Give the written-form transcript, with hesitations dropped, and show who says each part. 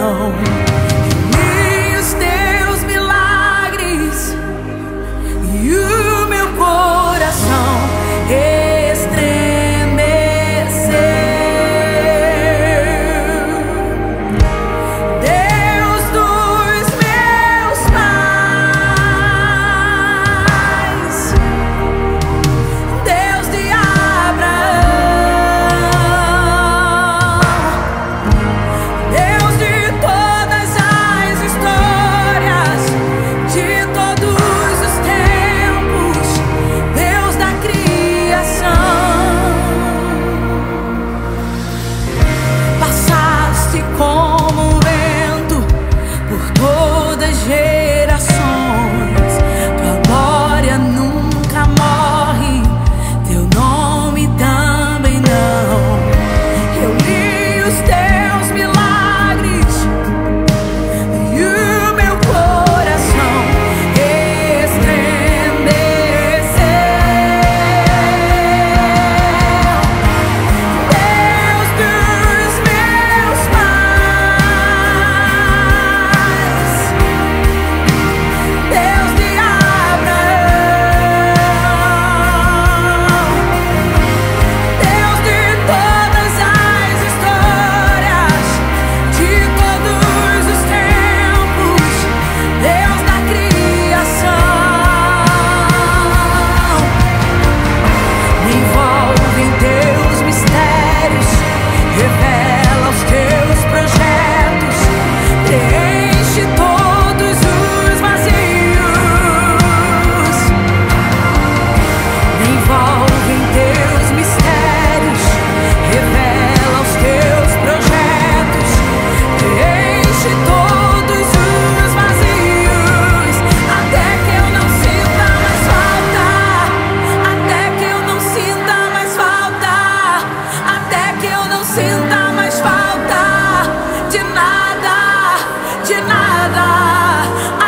Speaker 1: não. E os teus milagres e o meu coração estremeceu. Deus dos meus pais, Deus de Abraão, Deus de todas as histórias, de todos os tempos, Deus da criação. Passaste como um vento por todas as gerações. Tua glória nunca morre, teu nome também não. Eu li os teus milagres e o meu coração estremeceu. Deus dos meus pais, Deus de Abraão, Deus de todas as histórias, de todos os tempos, Deus da criação. Me envolve em teus mistérios, revela os teus projetos, preenche todos os vazios. Me envolve em teus mistérios, revela os teus projetos, preenche todos os vazios, até que eu não sinta mais falta, até que eu não sinta mais falta, até que eu não sinta mais falta de nada,